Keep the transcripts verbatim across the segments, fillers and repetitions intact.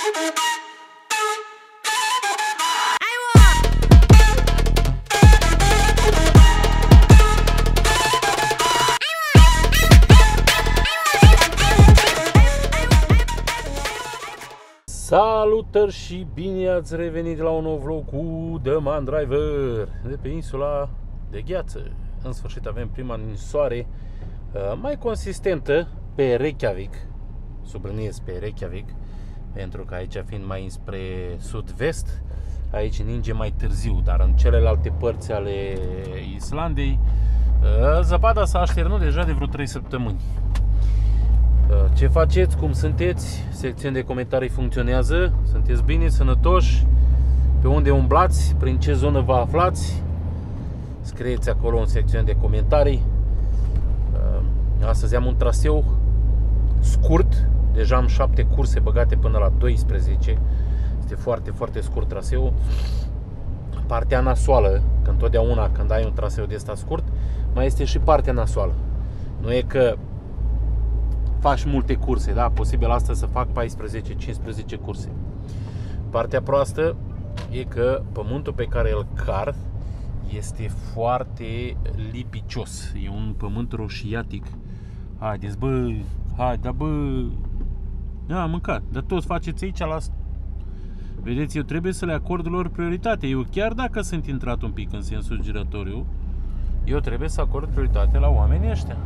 Salutări și bine ați revenit la un nou vlog cu The Man Driver de pe insula de gheață. În sfârșit avem prima ninsoare mai consistentă pe Reykjavik. Subliniez pe Reykjavik, pentru că aici fiind mai înspre sud-vest, aici ninge mai târziu, dar în celelalte părți ale Islandei zăpada s-a așternut deja de vreo trei săptămâni. Ce faceți? Cum sunteți? Secțiunea de comentarii funcționează? Sunteți bine? Sănătoși? Pe unde umblați? Prin ce zonă vă aflați? Scrieți acolo în secțiunea de comentarii. Astăzi am un traseu scurt. Deja am șapte curse băgate până la doisprezece. Este foarte, foarte scurt traseul. Partea nasoală, că întotdeauna când ai un traseu de ăsta scurt, mai este și partea nasoală. Nu e că faci multe curse, da? Posibil astăzi să fac paisprezece cincisprezece curse. Partea proastă e că pământul pe care îl car este foarte lipicios. E un pământ roșiatic. Haideți, bă, hai, da, bă. Da, am mâncat, dar toți faceți aici la... Vedeți, eu trebuie să le acord lor prioritate. Eu chiar dacă sunt intrat un pic în sensul giratoriu, eu trebuie să acord prioritate la oamenii ăștia.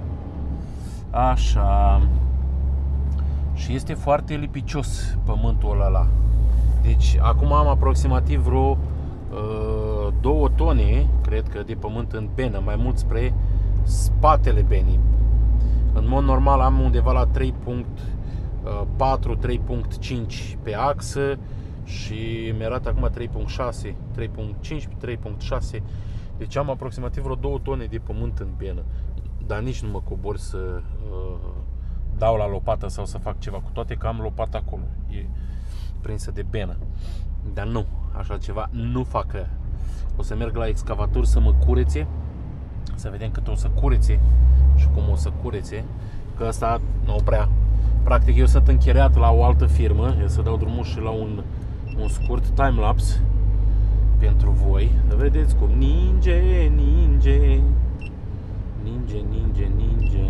Așa. Și este foarte lipicios pământul ăla. Deci acum am aproximativ vreo uh, două tone, cred că, de pământ în benă, mai mult spre spatele benii. În mod normal am undeva la trei virgulă patru trei virgulă cinci pe axă și mi arată acum trei virgulă șase, trei virgulă cinci, trei virgulă șase. Deci am aproximativ vreo două tone de pământ în benă. Dar nici nu mă cobor să uh, dau la lopată sau să fac ceva, cu toate că am lopata acolo, e prinsă de benă. Dar nu, așa ceva nu fac. O să merg la excavator să mă curețe, să vedem cât o să curețe și cum o să curețe, că asta nu prea. Practic eu sunt închiriat la o altă firmă, eu să dau drumul și la un, un scurt timelapse pentru voi. Vedeți cum ninge, ninge Ninge, ninge, ninge.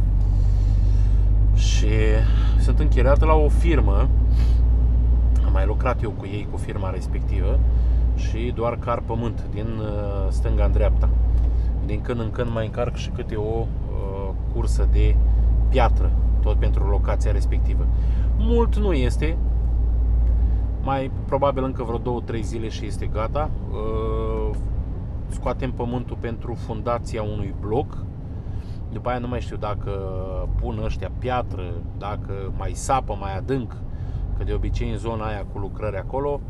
Și sunt închiriat la o firmă. Am mai lucrat eu cu ei, cu firma respectivă. Și doar car pământ din stânga în dreapta. Din când în când mai încarc și câte o uh, cursă de piatră, tot pentru locația respectivă. Mult nu este. Mai probabil încă vreo două trei zile și este gata. uh, Scoatem pământul pentru fundația unui bloc. După aia nu mai știu dacă pun ăștia piatră, dacă mai sapă mai adânc, că de obicei în zona aia cu lucrări acolo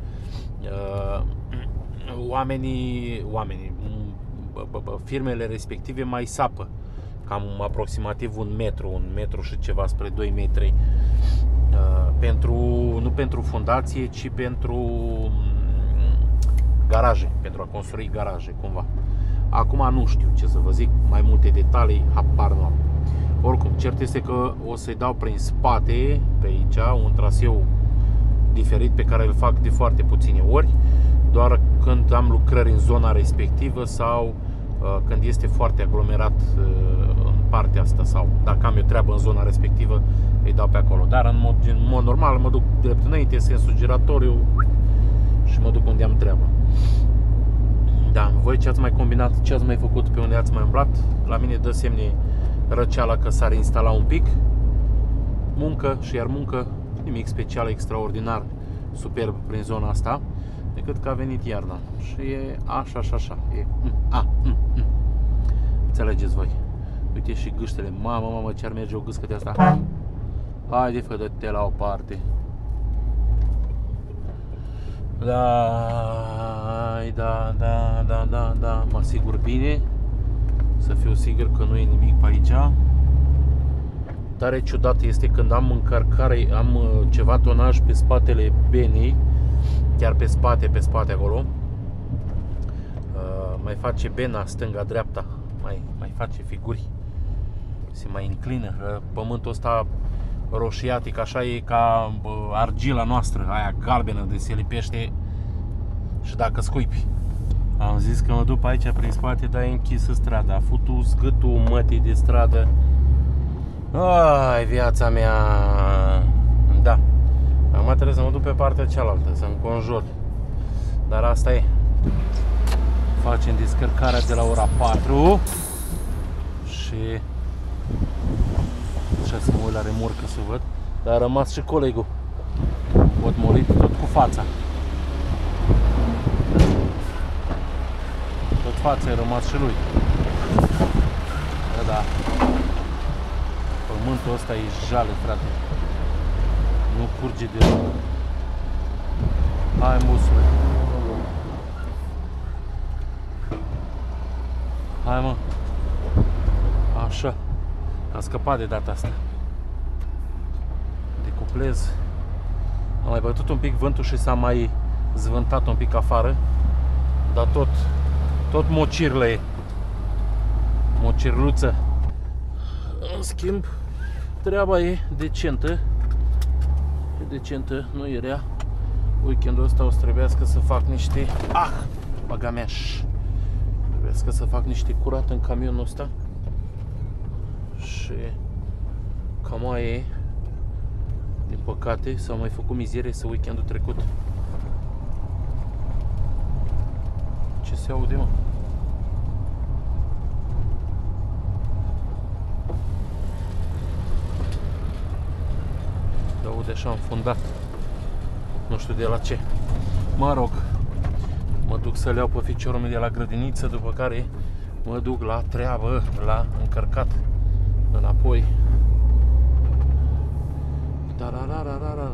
oamenii, oamenii firmele respective mai sapă cam aproximativ un metru, un metru și ceva spre doi metri, pentru, nu pentru fundație, ci pentru garaje, pentru a construi garaje, cumva. Acum nu știu ce să vă zic, mai multe detalii, habar nu am. Oricum, cert este că o să-i dau prin spate, pe aici, un traseu diferit pe care îl fac de foarte puține ori, doar când am lucrări în zona respectivă sau uh, când este foarte aglomerat uh, în partea asta, sau dacă am eu treabă în zona respectivă, îi dau pe acolo. Dar în mod, în mod normal mă duc drept înainte, sensul giratoriu, și mă duc unde am treabă. Da, voi ce ați mai combinat, ce ați mai făcut, pe unde ați mai umblat? La mine dă semne răceala că s-ar instala un pic. Muncă și iar muncă, nimic special, extraordinar, superb prin zona asta, decât că a venit iarna. Și e așa și așa. E, a, mm, mm. Înțelegeți voi. Uite și gâștele. Mamă, mamă, ce ar merge o gâscă de asta. Haide, fă, dă-te la o parte. Da, da, da, da, da, da, mă asigur bine, să fiu sigur că nu e nimic pe aici. Tare ciudat este când am încărcare, am ceva tonaj pe spatele benei, chiar pe spate, pe spate acolo. Mai face bena stânga-dreapta, mai, mai face figuri, se mai înclină. Pământul ăsta roșiatic, așa e ca bă, argila noastră, aia galbenă de se lipește și dacă scuipi. Am zis că mă duc aici prin spate, dar e închisă strada, a futu zgâtul mătii de stradă. Ai, viața mea! Da, acum trebuie să mă duc pe partea cealaltă, să înconjur. Dar asta e. Facem descărcarea de la ora patru și așa să mă uit la remorcă să văd. Dar a rămas și colegul potmolit tot cu fața. Tot fața a rămas și lui. Da, da. Pământul ăsta e jale, frate. Nu curge deloc. Hai, musule. Hai, mă. Așa. Am scăpat de data asta. Decuplez. Am mai bătut un pic vântul și s-a mai zvântat un pic afară. Dar tot, tot mocirlă e. Mocirluță. În schimb, treaba e decentă. E decentă, nu e rea. Weekendul ăsta o să trebuiască să fac niște... Ah! Baga mea! Trebuiască să fac niște curat în camionul ăsta. Și cam aia e. Din păcate, s-au mai făcut mizerie să weekendul trecut. Ce se aude, mă? Se aude așa înfundat. Nu știu de la ce. Mă rog, mă duc să le iau pe ficiorul meu de la grădiniță, după care mă duc la treabă, la încărcat înapoi. Da, da, da, da, da.